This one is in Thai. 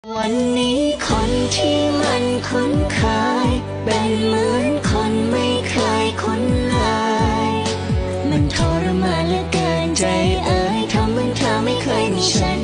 วันนี้คนที่มันคุ้นเคยเป็นเหมือนคนไม่เคยคุ้นเลยมันทรมานเหลือเกินใจเอ่ยทำเหมือนเธอไม่เคยมีฉัน